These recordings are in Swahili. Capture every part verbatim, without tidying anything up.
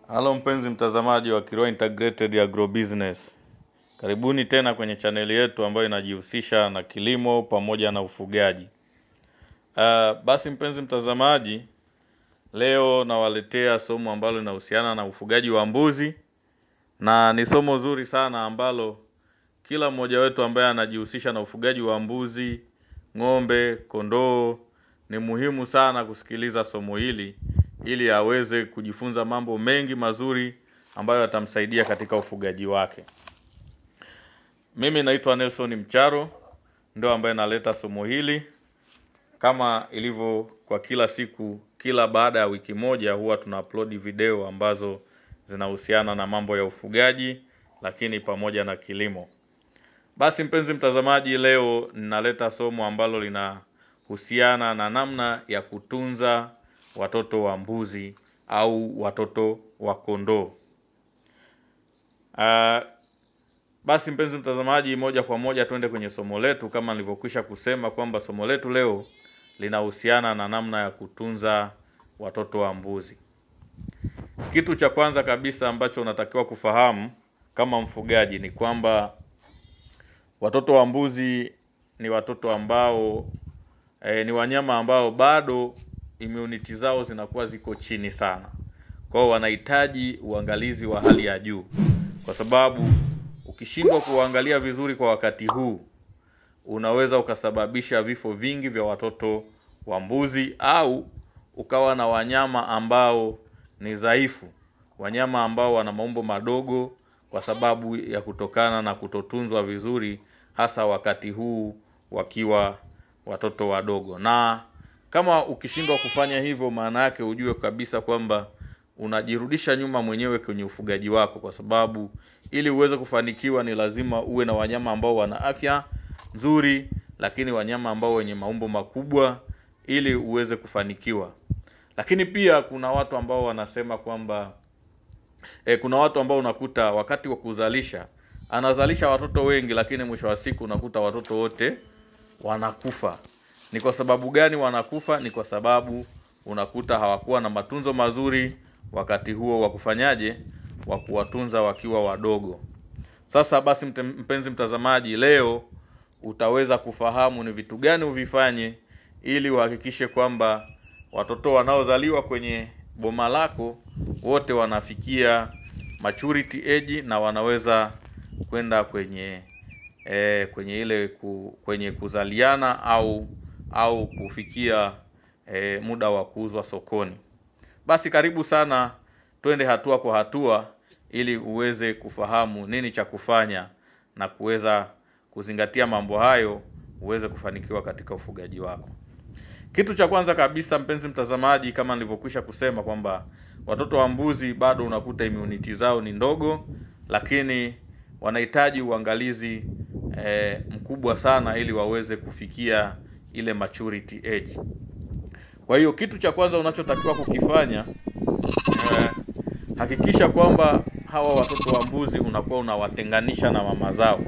Halo mpenzi mtazamaji wa Kiroa Integrated Agrobusiness. Karibuni tena kwenye chaneli yetu ambayo inajihusisha na kilimo pamoja na ufugaji. Uh, basi mpenzi mtazamaji, leo nawaletea somo ambalo linahusiana na ufugaji wa mbuzi, na ni somo zuri sana ambalo kila mmoja wetu ambaye anajihusisha na ufugaji wa mbuzi, ng'ombe, kondoo, ni muhimu sana kusikiliza somo hili ili aweze kujifunza mambo mengi mazuri ambayo yatamsaidia katika ufugaji wake. Mimi naitwa Nelson Mcharo, ndio ambaye naleta somo hili. Kama ilivyo kwa kila siku, kila baada ya wiki moja huwa tuna upload video ambazo zinahusiana na mambo ya ufugaji lakini pamoja na kilimo. Basi mpenzi mtazamaji, leo ninaleta somo ambalo linahusiana na namna ya kutunza watoto wa mbuzi au watoto wa kondoo. Uh, basi mpenzi mtazamaji, moja kwa moja tuende kwenye somo letu. Kama nilivyokwisha kusema kwamba somo letu leo linahusiana na namna ya kutunza watoto wa mbuzi. Kitu cha kwanza kabisa ambacho unatakiwa kufahamu kama mfugaji ni kwamba watoto wa mbuzi ni watoto ambao e, ni wanyama ambao bado immunity zao zinakuwa ziko chini sana. Kwa hiyo wanahitaji uangalizi wa hali ya juu, kwa sababu ukishindwa kuangalia vizuri kwa wakati huu unaweza ukasababisha vifo vingi vya watoto wa mbuzi, au ukawa na wanyama ambao ni dhaifu, wanyama ambao wana maumbo madogo kwa sababu ya kutokana na kutotunzwa vizuri, hasa wakati huu wakiwa watoto wadogo. Na kama ukishindwa kufanya hivyo, maana yake ujue kabisa kwamba unajirudisha nyuma mwenyewe kwenye ufugaji wako, kwa sababu ili uweze kufanikiwa ni lazima uwe na wanyama ambao wana afya nzuri, lakini wanyama ambao wenye maumbo makubwa ili uweze kufanikiwa. Lakini pia kuna watu ambao wanasema kwamba e, kuna watu ambao unakuta wakati wa kuzalisha anazalisha watoto wengi, lakini mwisho wa siku unakuta watoto wote wanakufa. Ni kwa sababu gani wanakufa? Ni kwa sababu unakuta hawakuwa na matunzo mazuri wakati huo wa kufanyaje, wa kuwatunza wakiwa wadogo. Sasa basi mpenzi mtazamaji, leo utaweza kufahamu ni vitu gani uvifanye ili uhakikishe kwamba watoto wanaozaliwa kwenye boma lako wote wanafikia maturity age na wanaweza kwenda kwenye e, kwenye ile ku, kwenye kuzaliana au au kufikia e, muda wa kuuzwa sokoni. Basi karibu sana, twende hatua kwa hatua ili uweze kufahamu nini cha kufanya na kuweza kuzingatia mambo hayo uweze kufanikiwa katika ufugaji wako. Kitu cha kwanza kabisa mpenzi mtazamaji, kama nilivyokwisha kusema kwamba watoto wa mbuzi bado unakuta immunity zao ni ndogo, lakini wanahitaji uangalizi e, mkubwa sana ili waweze kufikia ile maturity age. Kwa hiyo kitu cha kwanza unachotakiwa kukifanya, e, hakikisha kwamba hawa watoto wa mbuzi unakuwa unawatenganisha na mama zao.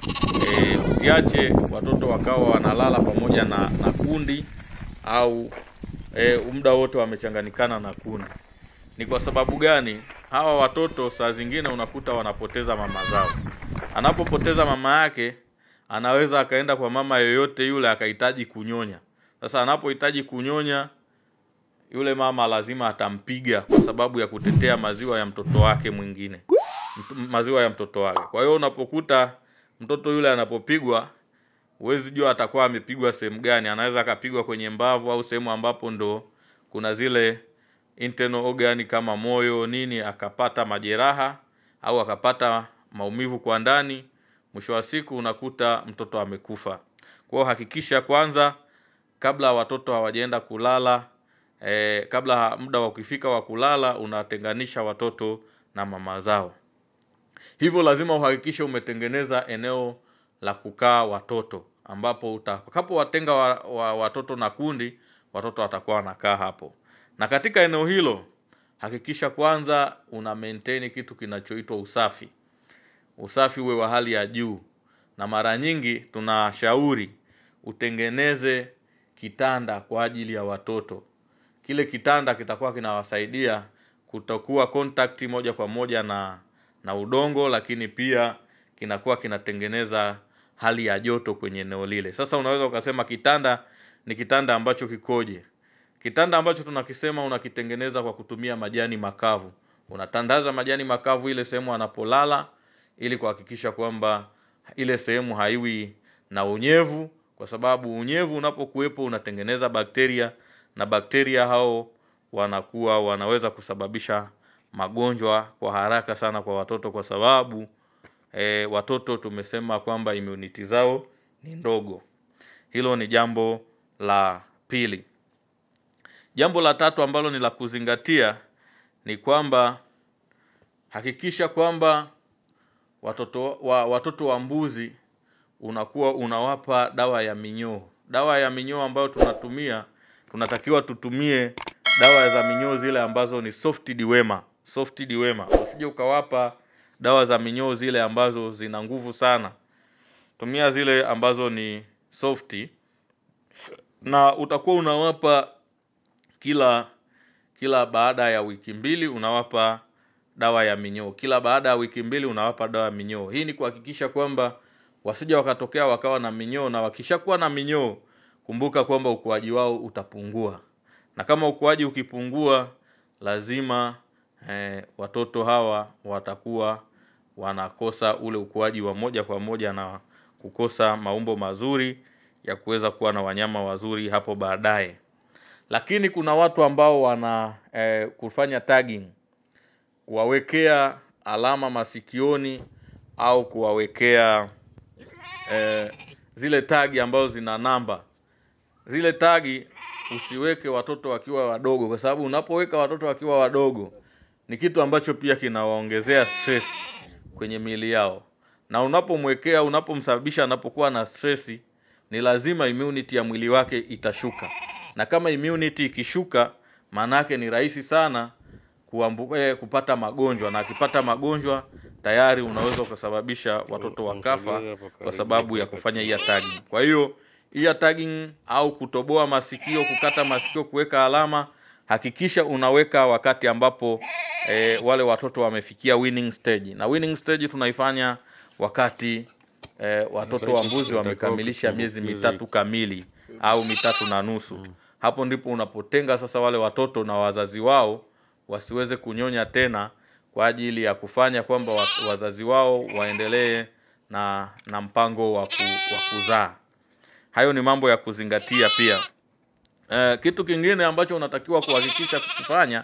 E, usiache watoto wakawa wanalala pamoja na, na kundi au e, muda wote wamechanganikana na kundi. Ni kwa sababu gani? Hawa watoto saa zingine unakuta wanapoteza mama zao. Anapopoteza mama yake, anaweza akaenda kwa mama yoyote yule akahitaji kunyonya. Sasa anapohitaji kunyonya, yule mama lazima atampiga kwa sababu ya kutetea maziwa ya mtoto wake mwingine, maziwa ya mtoto wake. Kwa hiyo unapokuta mtoto yule anapopigwa, huwezi jua atakuwa amepigwa sehemu gani. Anaweza akapigwa kwenye mbavu au sehemu ambapo ndo kuna zile internal organ kama moyo nini, akapata majeraha au akapata maumivu kwa ndani. Mwisho wa siku unakuta mtoto amekufa. Kwa hiyo hakikisha kwanza kabla watoto hawajaenda kulala, e, kabla muda wa kufika wa kulala, unatenganisha watoto na mama zao. Hivyo lazima uhakikishe umetengeneza eneo la kukaa watoto, ambapo utakapowatenga wa, wa, watoto na kundi, watoto watakuwa wanakaa hapo. Na katika eneo hilo hakikisha kwanza una maintain kitu kinachoitwa usafi. Usafi uwe wa hali ya juu, na mara nyingi tunashauri utengeneze kitanda kwa ajili ya watoto. Kile kitanda kitakuwa kinawasaidia kutakuwa contact moja kwa moja na na udongo, lakini pia kinakuwa kinatengeneza hali ya joto kwenye eneo lile. Sasa unaweza ukasema kitanda ni kitanda ambacho kikoje? Kitanda ambacho tunakisema unakitengeneza kwa kutumia majani makavu. Unatandaza majani makavu ile sehemu anapolala, ili kuhakikisha kwamba ile sehemu haiwi na unyevu, kwa sababu unyevu unapokuwepo unatengeneza bakteria, na bakteria hao wanakuwa wanaweza kusababisha magonjwa kwa haraka sana kwa watoto, kwa sababu e, watoto tumesema kwamba immunity zao ni ndogo. Hilo ni jambo la pili. Jambo la tatu ambalo ni la kuzingatia ni kwamba hakikisha kwamba watoto wa, watoto wa mbuzi unakuwa unawapa dawa ya minyoo. Dawa ya minyoo ambayo tunatumia, tunatakiwa tutumie dawa za minyoo zile ambazo ni soft dewormer. Soft dewormer. Usije ukawapa dawa za minyoo zile ambazo zina nguvu sana. Tumia zile ambazo ni softi, na utakuwa unawapa kila kila baada ya wiki mbili unawapa dawa ya minyoo. Kila baada ya wiki mbili unawapa dawa ya minyoo. Hii ni kuhakikisha kwamba wasije wakatokea wakawa na minyoo, na wakishakuwa na minyoo, kumbuka kwamba ukuaji wao utapungua. Na kama ukuaji ukipungua, lazima eh, watoto hawa watakuwa wanakosa ule ukuaji wa moja kwa moja na kukosa maumbo mazuri ya kuweza kuwa na wanyama wazuri hapo baadaye. Lakini kuna watu ambao wana eh, kufanya tagging, kuwawekea alama masikioni au kuwawekea eh, zile tagi ambazo zina namba. Zile tagi usiweke watoto wakiwa wadogo, kwa sababu unapoweka watoto wakiwa wadogo ni kitu ambacho pia kinawaongezea stress kwenye miili yao. Na unapomwekea, unapomsababisha anapokuwa na stress, ni lazima immunity ya mwili wake itashuka. Na kama immunity ikishuka, maana yake ni rahisi sana kuambuka kupata magonjwa, na akipata magonjwa tayari unaweza kusababisha watoto wakafa kwa sababu ya kufanya hii tagging. Kwa hiyo hii tagging au kutoboa masikio, kukata masikio, kuweka alama, hakikisha unaweka wakati ambapo e, wale watoto wamefikia winning stage. Na winning stage tunaifanya wakati e, watoto wa mbuzi wamekamilisha miezi mitatu kamili au mitatu na nusu. Hapo ndipo unapotenga sasa wale watoto na wazazi wao wasiweze kunyonya tena, kwa ajili ya kufanya kwamba wazazi wao waendelee na na mpango wa kuzaa. Hayo ni mambo ya kuzingatia pia. E, kitu kingine ambacho unatakiwa kuhakikisha kufanya,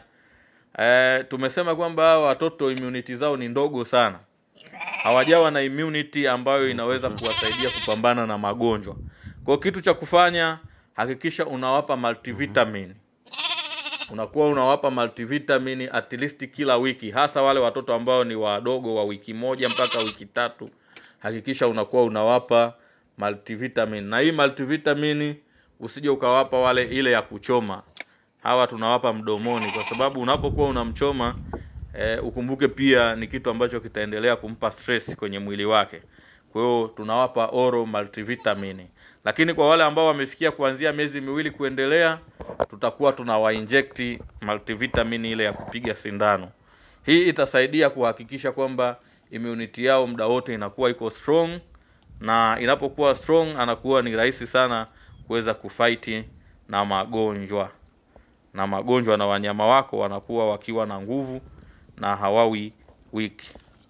e, tumesema kwamba watoto immunity zao ni ndogo sana. Hawajawa na immunity ambayo inaweza kuwasaidia kupambana na magonjwa. Kwa kitu cha kufanya, hakikisha unawapa multivitamin. Unakuwa unawapa multivitamin at least kila wiki, hasa wale watoto ambao ni wadogo wa wiki moja mpaka wiki tatu. Hakikisha unakuwa unawapa multivitamin. Na hii multivitamin usije ukawapa wale ile ya kuchoma. Hawa tunawapa mdomoni, kwa sababu unapokuwa unamchoma e, ukumbuke pia ni kitu ambacho kitaendelea kumpa stress kwenye mwili wake. Kwa hiyo tunawapa oral multivitamin. Lakini kwa wale ambao wamefikia kuanzia miezi miwili kuendelea, tutakuwa tunawa inject multivitamin ile ya kupiga sindano. Hii itasaidia kuhakikisha kwamba immunity yao muda wote inakuwa iko strong, na inapokuwa strong anakuwa ni rahisi sana kuweza kufight na magonjwa. Na magonjwa na wanyama wako wanakuwa wakiwa na nguvu na hawawi weak.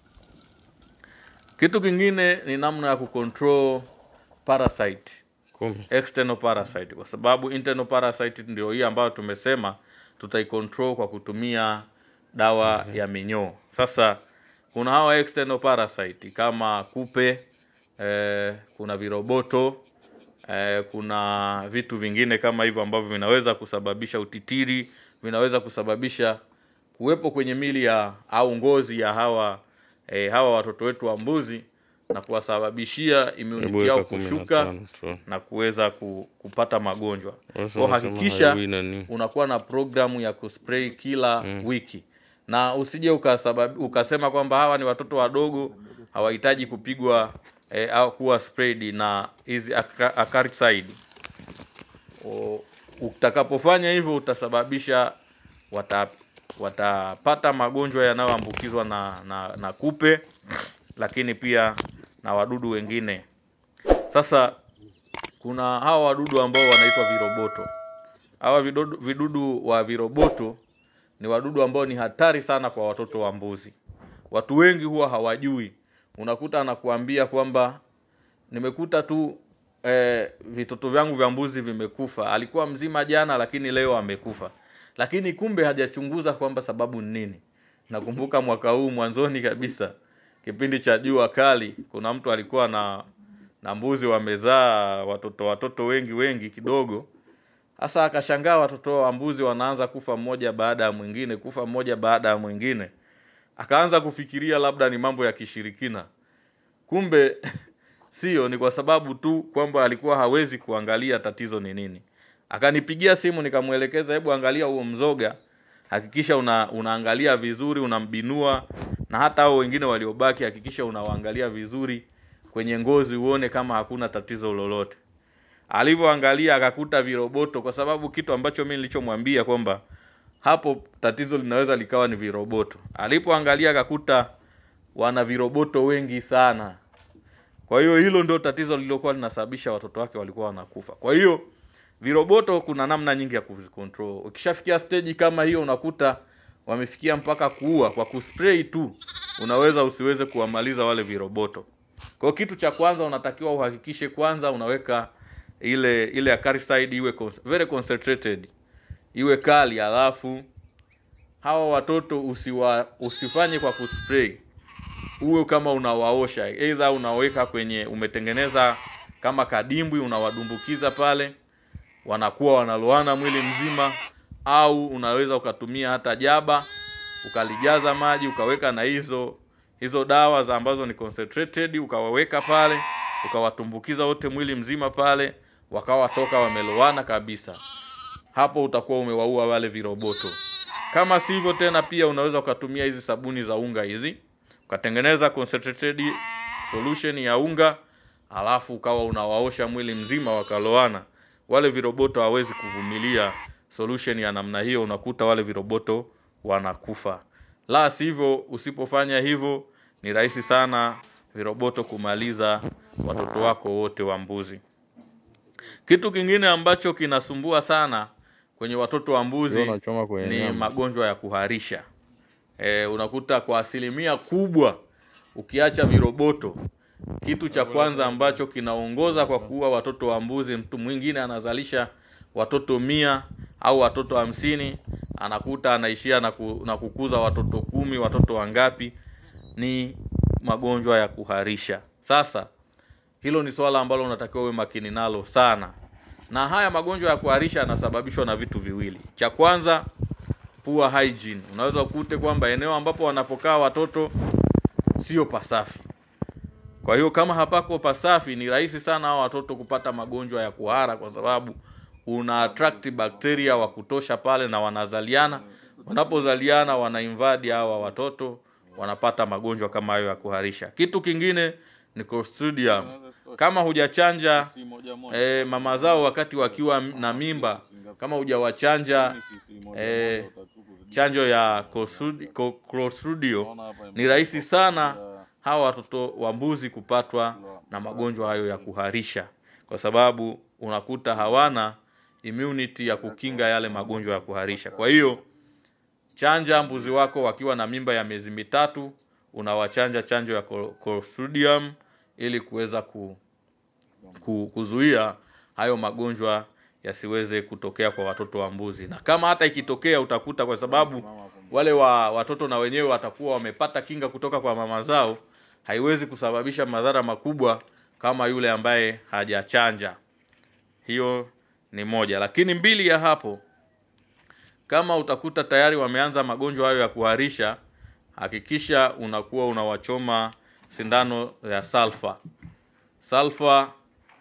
Kitu kingine ni namna ya kucontrol parasite. External parasite, kwa sababu internal parasite ndio hii ambayo tumesema tutaicontrol kwa kutumia dawa ya minyoo. Sasa kuna hawa external parasite kama kupe, eh, kuna viroboto, eh, kuna vitu vingine kama hivyo ambavyo vinaweza kusababisha utitiri, vinaweza kusababisha kuwepo kwenye mili ya au ngozi ya hawa eh, hawa watoto wetu wa mbuzi, na kuwasababishia immunity yao kushuka na kuweza kupata magonjwa. Kwa hakikisha unakuwa na programu ya kuspray kila mm. wiki. Na usije ukasabab, ukasema kwamba hawa ni watoto wadogo hawahitaji kupigwa eh, au kuwa sprayed na hizi acaricide. Utakapofanya hivyo utasababisha wata, watapata magonjwa yanayoambukizwa na, na na kupe, lakini pia na wadudu wengine. Sasa kuna hawa wadudu ambao wanaitwa viroboto. Hawa vidudu, vidudu wa viroboto ni wadudu ambao ni hatari sana kwa watoto wa mbuzi. Watu wengi huwa hawajui. Unakuta anakuambia kwamba nimekuta tu eh, vitoto vyangu vya mbuzi vimekufa. Alikuwa mzima jana lakini leo amekufa. Lakini kumbe hajachunguza kwamba sababu ni nini. Nakumbuka mwaka huu mwanzoni kabisa, kipindi cha jua kali, kuna mtu alikuwa na na mbuzi wamezaa watoto watoto wengi wengi kidogo. Sasa akashangaa watoto wa mbuzi wanaanza kufa mmoja baada ya mwingine, kufa mmoja baada ya mwingine. Akaanza kufikiria labda ni mambo ya kishirikina. Kumbe sio, ni kwa sababu tu kwamba alikuwa hawezi kuangalia tatizo ni nini. Akanipigia simu nikamuelekeza, hebu angalia huo mzoga. Hakikisha una, unaangalia vizuri, unambinua, na hata hao wengine waliobaki hakikisha unawaangalia vizuri kwenye ngozi uone kama hakuna tatizo lolote. Alivyoangalia akakuta viroboto, kwa sababu kitu ambacho mimi nilichomwambia kwamba hapo tatizo linaweza likawa ni viroboto. Alipoangalia akakuta wana viroboto wengi sana. Kwa hiyo hilo ndio tatizo lililokuwa linasababisha watoto wake walikuwa wanakufa. Kwa hiyo viroboto kuna namna nyingi ya kuzicontrol. Ukishafikia stage kama hiyo unakuta wamefikia mpaka kuua kwa kuspray tu, unaweza usiweze kuwamaliza wale viroboto. Kwa kitu cha kwanza unatakiwa uhakikishe kwanza unaweka ile ile acaricide iwe very concentrated, iwe kali, alafu hawa watoto usiwa usifanye kwa kuspray. Uwe kama unawaosha, either unaweka kwenye umetengeneza kama kadimbwi unawadumbukiza pale, wanakuwa wanaloana mwili mzima, au unaweza ukatumia hata jaba ukalijaza maji ukaweka na hizo hizo dawa za ambazo ni concentrated, ukawaweka pale ukawatumbukiza wote mwili mzima pale, wakawa toka wameloana kabisa. Hapo utakuwa umewaua wale viroboto. Kama sivyo tena pia unaweza ukatumia hizi sabuni za unga hizi, ukatengeneza concentrated solution ya unga, alafu ukawa unawaosha mwili mzima wakaloana. Wale viroboto hawezi kuvumilia solution ya namna hiyo, unakuta wale viroboto wanakufa. La sivyo, usipofanya hivyo ni rahisi sana viroboto kumaliza watoto wako wote wa mbuzi. Kitu kingine ambacho kinasumbua sana kwenye watoto wa mbuzi ni nyama, magonjwa ya kuharisha. E, unakuta kwa asilimia kubwa ukiacha viroboto, kitu cha kwanza ambacho kinaongoza kwa kuua watoto wa mbuzi, mtu mwingine anazalisha watoto mia au watoto hamsini, anakuta anaishia na, ku, na kukuza watoto kumi, watoto wangapi, ni magonjwa ya kuharisha. Sasa hilo ni swala ambalo unatakiwa uwe makini nalo sana. Na haya magonjwa ya kuharisha yanasababishwa na vitu viwili. Cha kwanza, poor hygiene. Unaweza ukute kwamba eneo ambapo wanapokaa watoto sio pasafi. Kwa hiyo kama hapako pasafi, ni rahisi sana hao watoto kupata magonjwa ya kuhara, kwa sababu una attract bakteria wa kutosha pale na wanazaliana. Wanapozaliana wana invade hawa watoto, wanapata magonjwa kama hayo ya kuharisha. Kitu kingine ni Clostridium. Kama hujachanja eh, mama zao wakati wakiwa na mimba, kama hujawachanja eh, chanjo ya Clostridium, ni rahisi sana hawa watoto wa mbuzi kupatwa na magonjwa hayo ya kuharisha, kwa sababu unakuta hawana immunity ya kukinga yale magonjwa ya kuharisha. Kwa hiyo chanja mbuzi wako wakiwa na mimba ya miezi mitatu, unawachanja chanjo ya Clostridium ili kuweza ku, ku, kuzuia hayo magonjwa yasiweze kutokea kwa watoto wa mbuzi. Na kama hata ikitokea, utakuta kwa sababu wale wa watoto na wenyewe watakuwa wamepata kinga kutoka kwa mama zao, haiwezi kusababisha madhara makubwa kama yule ambaye hajachanja. Hiyo ni moja. Lakini mbili ya hapo, kama utakuta tayari wameanza magonjwa hayo ya kuharisha, hakikisha unakuwa unawachoma sindano ya sulfa. Sulfa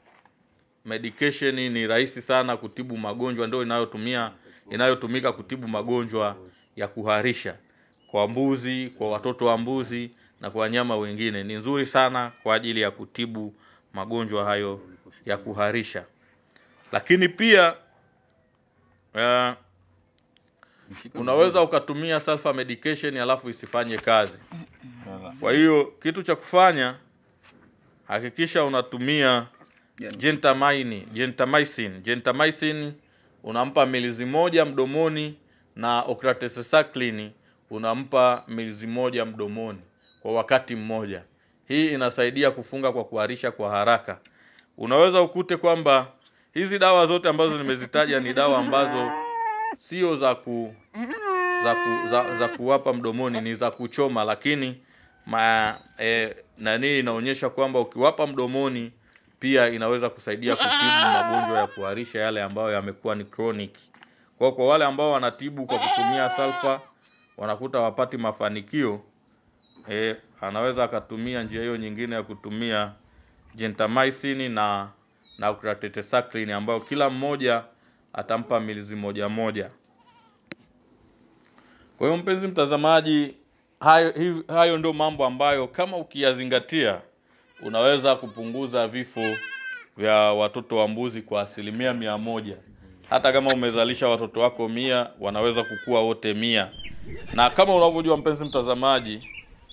medication ni rahisi sana kutibu magonjwa, ndio inayotumia inayotumika kutibu magonjwa ya kuharisha kwa mbuzi, kwa watoto wa mbuzi na kwa wanyama wengine. Ni nzuri sana kwa ajili ya kutibu magonjwa hayo ya kuharisha. Lakini pia uh, unaweza ukatumia sulfur medication alafu isifanye kazi. Kwa hiyo kitu cha kufanya, hakikisha unatumia gentamicin, gentamicin, gentamicin unampa milizi moja mdomoni, na ocratesaclin unampa milizi moja mdomoni kwa wakati mmoja. Hii inasaidia kufunga kwa kuharisha kwa haraka. Unaweza ukute kwamba hizi dawa zote ambazo nimezitaja ni dawa ambazo sio za ku za, ku, za, za kuwapa mdomoni, ni za kuchoma, lakini ma, e, nani inaonyesha kwamba ukiwapa mdomoni pia inaweza kusaidia kutibu magonjwa ya kuharisha yale ambayo yamekuwa ni chronic. Kwa kwa wale ambao wanatibu kwa kutumia sulfur wanakuta wapati mafanikio, eh anaweza akatumia njia hiyo nyingine ya kutumia gentamicin na na ocratesaclin ambayo kila mmoja atampa milizi moja moja. Kwa hiyo mpenzi mtazamaji, hayo, hayo ndio mambo ambayo kama ukiyazingatia unaweza kupunguza vifo vya watoto wa mbuzi kwa asilimia mia moja. Hata kama umezalisha watoto wako mia, wanaweza kukua wote mia. Na kama unavyojua mpenzi mtazamaji,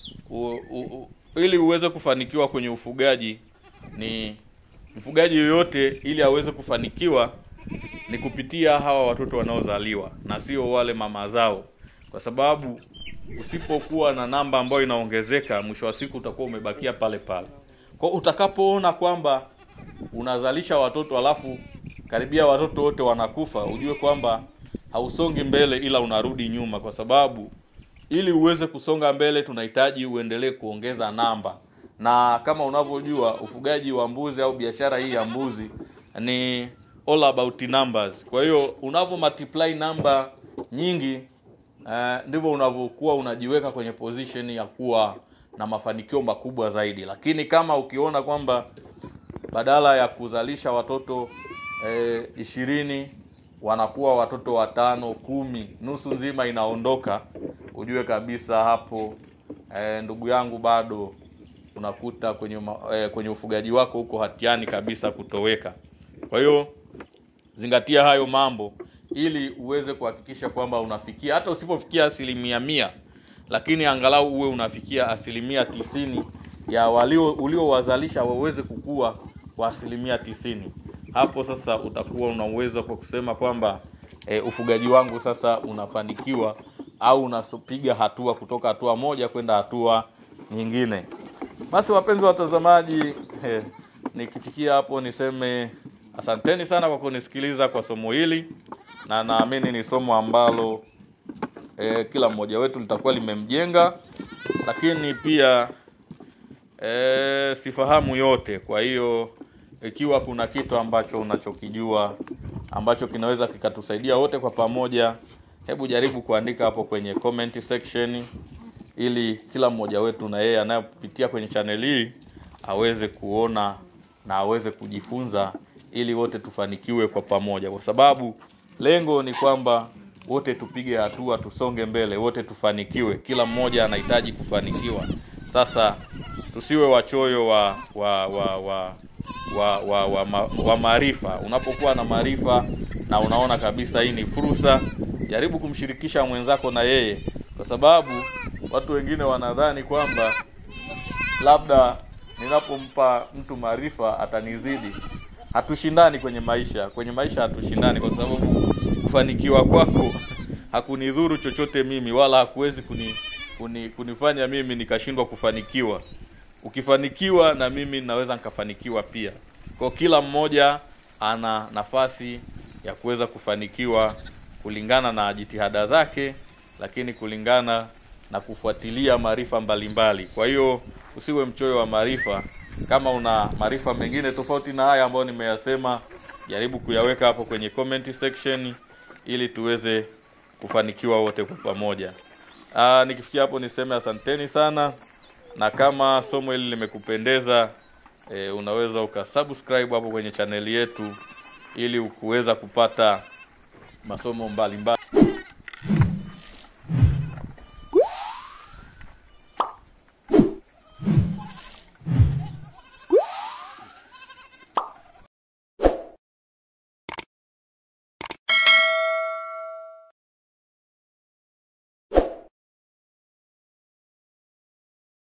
u, u, u, ili uweze kufanikiwa kwenye ufugaji, ni mfugaji yoyote ili aweze kufanikiwa ni kupitia hawa watoto wanaozaliwa na sio wale mama zao. Kwa sababu usipokuwa na namba ambayo inaongezeka, mwisho wa siku utakuwa umebakia pale pale. Kwa utakapoona kwamba unazalisha watoto alafu karibia watoto wote wanakufa, ujue kwamba hausongi mbele ila unarudi nyuma, kwa sababu ili uweze kusonga mbele tunahitaji uendelee kuongeza namba. Na kama unavyojua ufugaji wa mbuzi au biashara hii ya mbuzi ni all about numbers. Kwa hiyo unavyo multiply namba nyingi, uh, ndivyo unavyokuwa unajiweka kwenye position ya kuwa na mafanikio makubwa zaidi. Lakini kama ukiona kwamba badala ya kuzalisha watoto eh, ishirini wanakuwa watoto watano, kumi, nusu nzima inaondoka, ujue kabisa hapo eh, ndugu yangu bado unakuta kwenye eh, kwenye ufugaji wako huko hatiani kabisa kutoweka. Kwa hiyo zingatia hayo mambo ili uweze kuhakikisha kwamba unafikia, hata usipofikia asilimia mia, lakini angalau uwe unafikia asilimia tisini ya walio uliowazalisha waweze kukua kwa asilimia tisini. Hapo sasa utakuwa una uwezo kwa kusema kwamba e, ufugaji wangu sasa unafanikiwa au unapiga hatua kutoka hatua moja kwenda hatua nyingine. Basi wapenzi watazamaji, eh, nikifikia hapo niseme asanteni sana kwa kunisikiliza kwa somo hili, na naamini ni somo ambalo e, kila mmoja wetu litakuwa limemjenga, lakini pia e, sifahamu yote. Kwa hiyo ikiwa kuna kitu ambacho unachokijua ambacho kinaweza kikatusaidia wote kwa pamoja, hebu jaribu kuandika hapo kwenye comment section, ili kila mmoja wetu na yeye anayepitia kwenye channel hii aweze kuona na aweze kujifunza, ili wote tufanikiwe kwa pamoja, kwa sababu lengo ni kwamba wote tupige hatua, tusonge mbele, wote tufanikiwe. Kila mmoja anahitaji kufanikiwa. Sasa tusiwe wachoyo wa wa wa wa wa wa, wa, wa, wa maarifa. Unapokuwa na maarifa na unaona kabisa hii ni fursa, jaribu kumshirikisha mwenzako na yeye, kwa sababu watu wengine wanadhani kwamba labda ninapompa mtu maarifa atanizidi. Hatushindani kwenye maisha. Kwenye maisha hatushindani, kwa sababu kufanikiwa kwako hakunidhuru chochote mimi, wala hakuwezi kuni, kuni kunifanya mimi nikashindwa kufanikiwa. Ukifanikiwa na mimi naweza nikafanikiwa pia. Kwa kila mmoja ana nafasi ya kuweza kufanikiwa kulingana na jitihada zake, lakini kulingana na kufuatilia maarifa mbalimbali. Kwa hiyo usiwe mchoyo wa maarifa. Kama una maarifa mengine tofauti na haya ambayo nimeyasema, jaribu kuyaweka hapo kwenye comment section ili tuweze kufanikiwa wote kwa pamoja. Ah, nikifikia hapo niseme asanteni sana, na kama somo hili limekupendeza, e, unaweza ukasubscribe hapo kwenye channel yetu ili ukuweza kupata masomo mbalimbali.